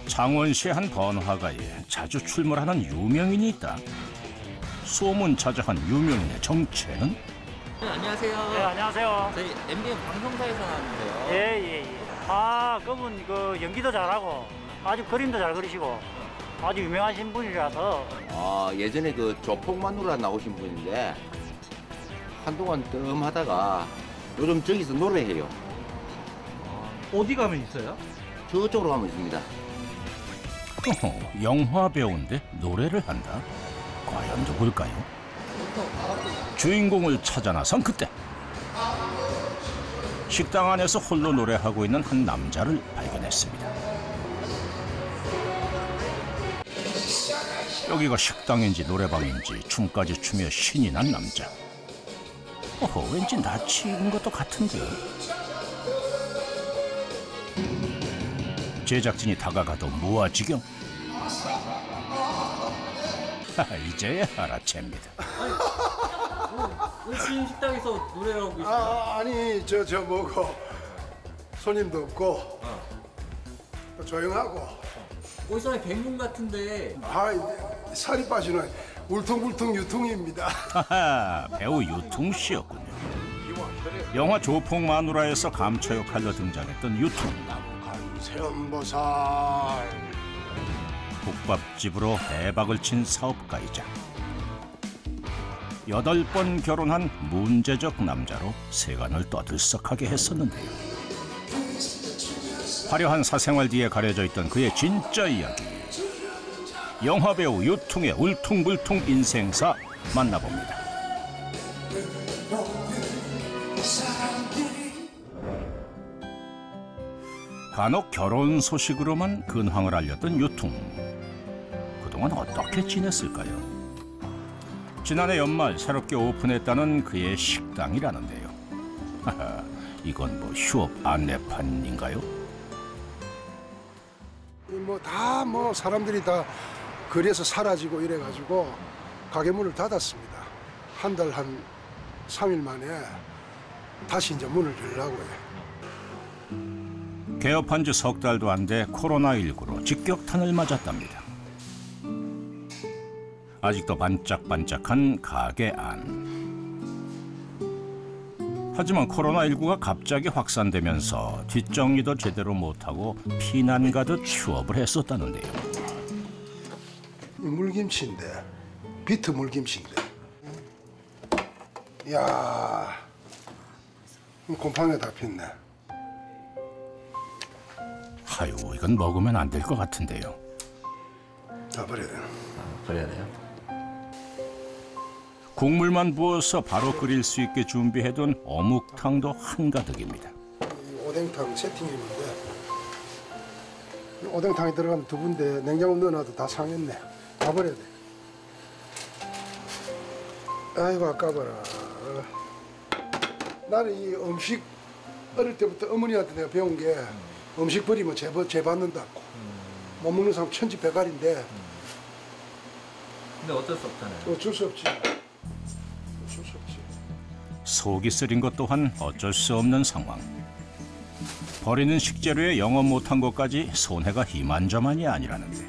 창원시의 한 번화가에 자주 출몰하는 유명인이 있다. 소문자자한 유명인의 정체는? 네, 안녕하세요. 네, 안녕하세요. 저희 MBN 방송사에서 나왔는데요. 예. 아, 그분 연기도 잘하고 아주 그림도 잘 그리시고 아주 유명하신 분이라서. 예전에 그 조폭마누라 나오신 분인데 한동안 뜸하다가 요즘 저기서 노래해요. 어디 가면 있어요? 저쪽으로 가면 있습니다. 영화 배우인데 노래를 한다? 과연 누굴까요? 주인공을 찾아 나선 그때 식당 안에서 홀로 노래하고 있는 한 남자를 발견했습니다. 여기가 식당인지 노래방인지 춤까지 추며 신이 난 남자. 왠지 낯이 익은 것도 같은데. 제작진이 다가가도 무아지경. 이제야 알아챕니다. 왜 지금 식당에서 노래를 하고 계시죠? 아니 저 뭐고 손님도 없고 또 조용하고 어디서 뵌분 같은데. 살이 빠지는 울퉁불퉁 유퉁입니다. 배우 유퉁 씨였군요. 영화 조폭마누라에서 감초 역할로 등장했던 유퉁. 세음보살. 국밥집으로 대박을 친 사업가이자 8번 결혼한 문제적 남자로 세간을 떠들썩하게 했었는데요. 화려한 사생활 뒤에 가려져 있던 그의 진짜 이야기. 영화배우 유퉁의 울퉁불퉁 인생사 만나봅니다. 간혹 결혼 소식으로만 근황을 알렸던 유퉁. 그동안 어떻게 지냈을까요? 지난해 연말 새롭게 오픈했다는 그의 식당이라는데요. 이건 뭐 휴업 안내판인가요? 사람들이 다 거리에서 사라지고 이래가지고 가게 문을 닫았습니다. 한 달 한 3일 만에 다시 이제 문을 열려고요. 개업한 지 석 달도 안 돼 코로나19로 직격탄을 맞았답니다. 아직도 반짝반짝한 가게 안. 하지만 코로나19가 갑자기 확산되면서 뒷정리도 제대로 못하고 피난 가듯 휴업을 했었다는데요. 물김치인데, 비트 물김치인데. 이야, 곰팡이가 다 폈네. 아유, 이건 먹으면 안 될 것 같은데요. 다 버려야 돼요. 버려야 돼요? 국물만 부어서 바로 끓일 수 있게 준비해둔 어묵탕도 한가득입니다. 오뎅탕 세팅했는데 오뎅탕에 들어가면 두부인데 냉장고 넣어놔도 다 상했네. 다 버려야 돼. 아이고 아까워라. 나는 이 음식 어릴 때부터 어머니한테 내가 배운 게 음식 버리면 재받는다고. 못 먹는 사람 천지백갈인데 근데 어쩔 수 없잖아요. 어쩔 수 없지. 어쩔 수 없지. 속이 쓰린 것 또한 어쩔 수 없는 상황. 버리는 식재료에 영업 못한 것까지 손해가 이만저만이 아니라는데.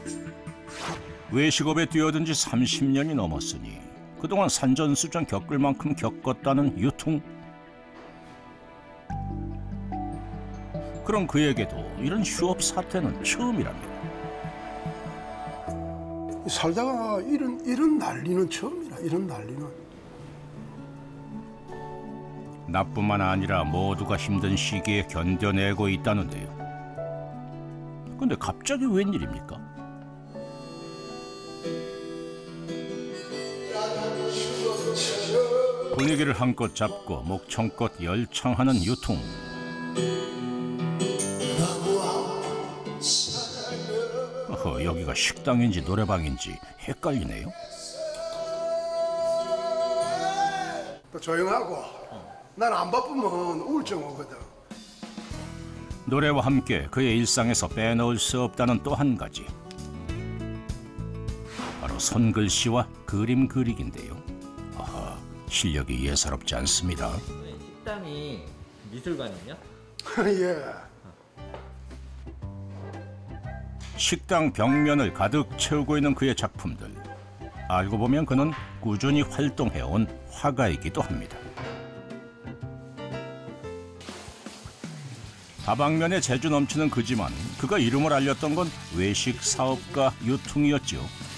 외식업에 뛰어든 지 30년이 넘었으니 그동안 산전수전 겪을 만큼 겪었다는 유퉁. 그럼 그에게도 이런 휴업 사태는 처음이랍니다. 살다가 이런 난리는 처음이라. 이런 난리는. 나뿐만 아니라 모두가 힘든 시기에 견뎌내고 있다는데요. 근데 갑자기 웬일입니까? 분위기를 한껏 잡고 목청껏 열창하는 유퉁. 여기가 식당인지 노래방인지 헷갈리네요. 또 조용하고 난 안 바쁘면 우울증 오거든. 노래와 함께 그의 일상에서 빼놓을 수 없다는 또 한 가지. 바로 손글씨와 그림 그리기인데요. 실력이 예사롭지 않습니다. 식당이 미술관이요? 예. 식당 벽면을 가득 채우고 있는 그의 작품들. 알고 보면 그는 꾸준히 활동해온 화가이기도 합니다. 다방면에 재주 넘치는 그지만 그가 이름을 알렸던 건 외식 사업가 유퉁이었지요.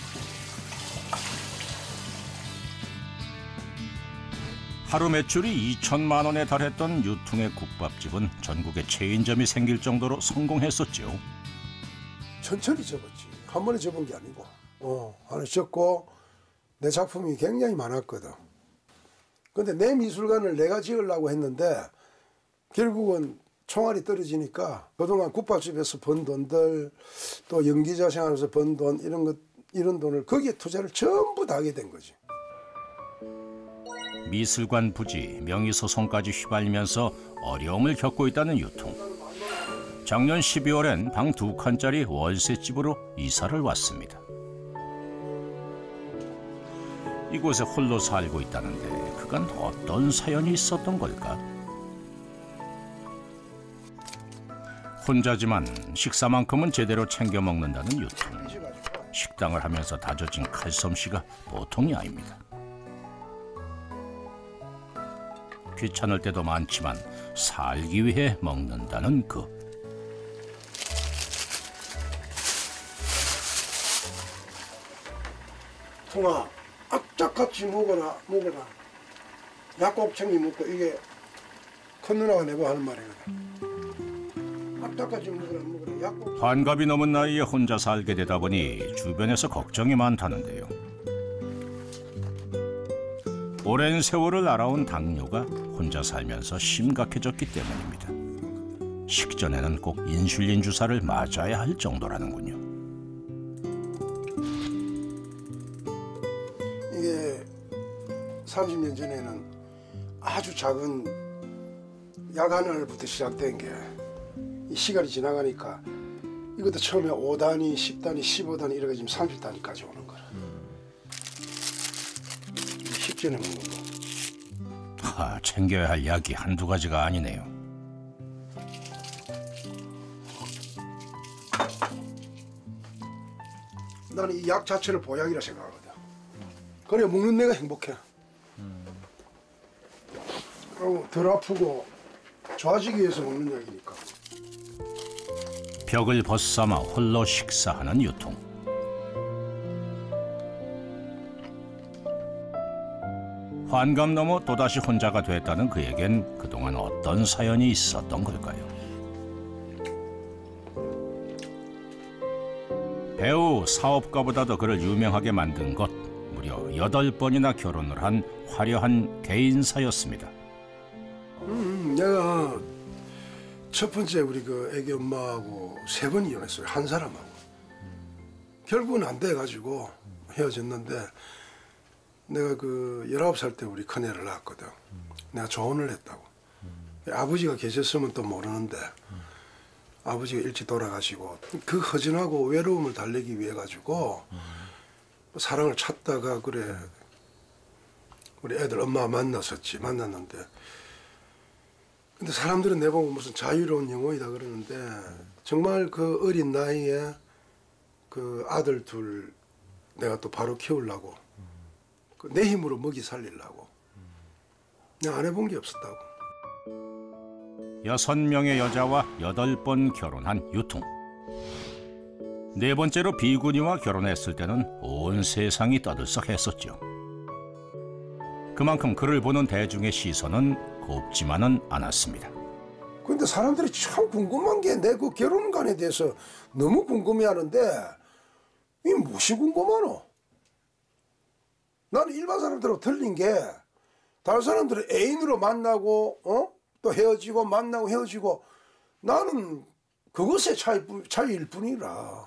하루 매출이 2천만 원에 달했던 유퉁의 국밥집은 전국에 체인점이 생길 정도로 성공했었지요. 천천히 접었지. 한 번에 접은 게 아니고. 하나 접고 내 작품이 굉장히 많았거든. 근데 내 미술관을 내가 지으려고 했는데 결국은 총알이 떨어지니까 그동안 국밥집에서 번 돈들 또 연기자 생활에서 번 돈 이런 돈을 거기에 투자를 전부 다 하게 된 거지. 미술관 부지, 명의소송까지 휘말리면서 어려움을 겪고 있다는 유퉁. 작년 12월엔 방 2칸짜리 월세집으로 이사를 왔습니다. 이곳에 홀로 살고 있다는데 그간 어떤 사연이 있었던 걸까? 혼자지만 식사만큼은 제대로 챙겨 먹는다는 유퉁. 식당을 하면서 다져진 칼솜씨가 보통이 아닙니다. 귀찮을 때도 많지만 살기 위해 먹는다는 그. 통아, 악착같이 먹어라. 약곡청이 먹고 이게 큰 누나가 내고 하는 말이거든. 악착같이 먹어라. 약곡. 환갑이 넘은 나이에 혼자 살게 되다 보니 주변에서 걱정이 많다는데요. 오랜 세월을 알아온 당뇨가 혼자 살면서 심각해졌기 때문입니다. 식전에는 꼭 인슐린 주사를 맞아야 할 정도라는군요. 이게 30년 전에는 아주 작은 약 하나부터 시작된 게 이 시간이 지나가니까 이것도 처음에 5단위, 10단위, 15단위 이렇게 지금 30단위까지 오는 거라. 식전에 먹는 거. 챙겨야 할 약이 한두 가지가 아니네요. 나는 이 약 자체를 보약이라 생각하거든. 그래 먹는 내가 행복해. 그리고 덜 아프고 좋아지기 위해서 먹는 약이니까. 벽을 벗삼아 홀로 식사하는 유퉁. 환갑 넘어 또다시 혼자가 됐다는 그에겐 그동안 어떤 사연이 있었던 걸까요? 배우, 사업가보다도 그를 유명하게 만든 것, 무려 8번이나 결혼을 한 화려한 개인사였습니다. 내가 첫 번째 우리 그 애기 엄마하고 3번 이혼했어요. 한 사람하고. 결국은 안 돼가지고 헤어졌는데 내가 그 19살 때 우리 큰애를 낳았거든. 내가 조언을 했다고. 아버지가 계셨으면 또 모르는데 아버지가 일찍 돌아가시고 그 허전하고 외로움을 달래기 위해 가지고 사랑을 찾다가 그래 우리 애들 엄마 만났는데 근데 사람들은 내보고 무슨 자유로운 영혼이다 그러는데 정말 그 어린 나이에 그 아들 둘 내가 또 바로 키우려고 내 힘으로 먹이 살리려고 내가 안 해본 게 없었다고. 6명의 여자와 8번 결혼한 유퉁. 4번째로 비구니와 결혼했을 때는 온 세상이 떠들썩했었죠. 그만큼 그를 보는 대중의 시선은 곱지만은 않았습니다. 근데 사람들이 참 궁금한 게 내 그 결혼관에 대해서 너무 궁금해하는데 이게 무엇이 궁금하노? 나는 일반 사람들하고 틀린 게 다른 사람들은 애인으로 만나고 또 헤어지고 만나고 헤어지고 나는 그것의 차이일 뿐이라.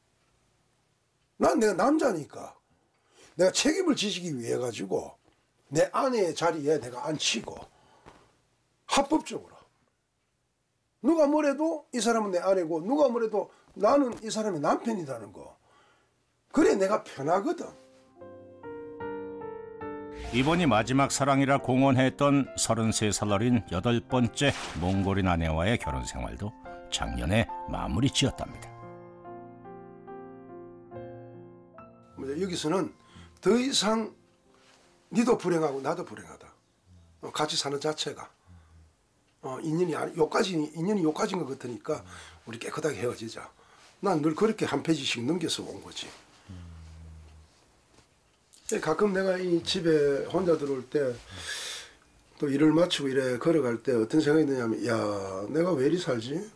난 내가 남자니까 내가 책임을 지시기 위해 가지고 내 아내의 자리에 내가 앉히고 합법적으로 누가 뭐래도 이 사람은 내 아내고 누가 뭐래도 나는 이 사람의 남편이라는 거. 그래 내가 편하거든. 이번이 마지막 사랑이라 공언했던 33살 어린 8번째 몽골인 아내와의 결혼 생활도 작년에 마무리 지었답니다. 여기서는 더 이상 니도 불행하고 나도 불행하다. 같이 사는 자체가 인연이 요까지인 것 같으니까 우리 깨끗하게 헤어지자. 난 늘 그렇게 한 페이지씩 넘겨서 온 거지. 가끔 내가 이 집에 혼자 들어올 때 또 일을 마치고 이래 걸어갈 때 어떤 생각이 드냐면, 야, 내가 왜 이리 살지?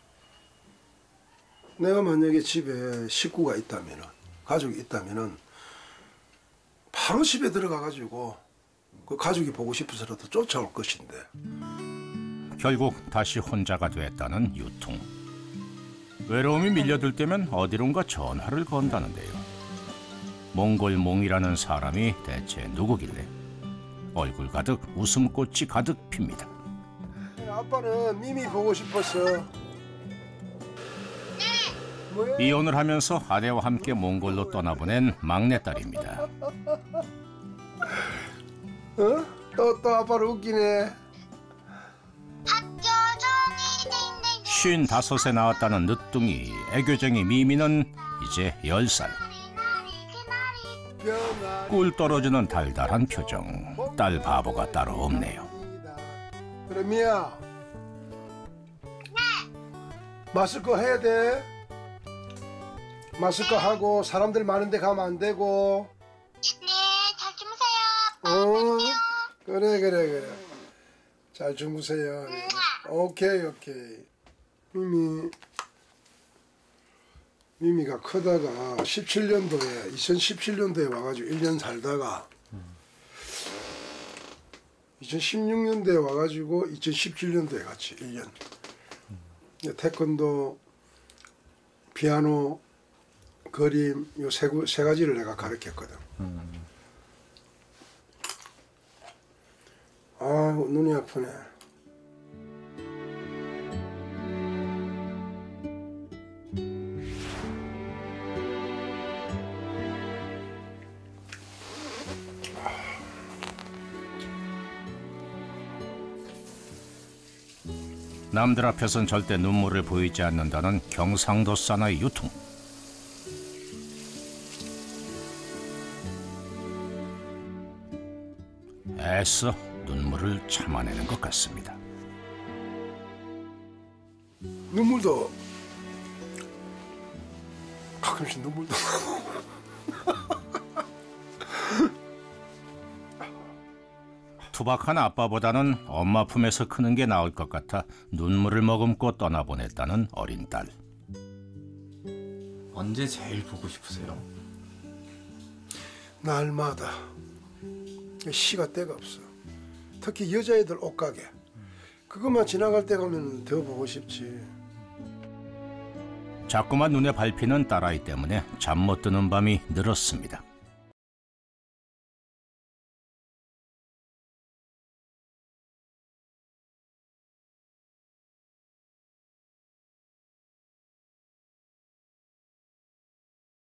내가 만약에 집에 식구가 있다면은, 가족이 있다면은 바로 집에 들어가 가지고 그 가족이 보고 싶어서라도 쫓아올 것인데. 결국 다시 혼자가 됐다는 유통. 외로움이 밀려들 때면 어디론가 전화를 건다는데요. 몽골몽이라는 사람이 대체 누구길래 얼굴 가득 웃음꽃이 가득 핍니다. 아빠는 미미 보고 싶었어. 뭐해? 이혼을 하면서 아내와 함께 몽골로 떠나보낸 막내딸입니다. 또 아빠를 웃기네. 55세 나왔다는 늦둥이 애교쟁이 미미는 이제 10살. 꿀 떨어지는 달달한 표정. 딸 바보가 따로 없네요. 그래, 미야. 마스크 해야 돼. 마스크 하고 사람들 많은 데 가면 안 되고. 네, 잘 주무세요. 그래. 잘 주무세요. 오케이. 미미가 크다가 2017년도에 와가지고 1년 살다가 2016년도에 와가지고 2017년도에 같이 1년. 태권도, 피아노, 그림 요 세 가지를 내가 가르쳤거든. 아이고, 눈이 아프네. 남들 앞에선 절대 눈물을 보이지 않는다는 경상도 사나이 유통. 애써 눈물을 참아내는 것 같습니다. 눈물도 가끔씩 눈물도 투박한 아빠보다는 엄마 품에서 크는 게 나을 것 같아 눈물을 머금고 떠나보냈다는 어린 딸. 언제 제일 보고 싶으세요? 날마다 시가 때가 없어. 특히 여자애들 옷가게 그것만 지나갈 때 가면 더 보고 싶지. 자꾸만 눈에 밟히는 딸아이 때문에 잠 못 드는 밤이 늘었습니다.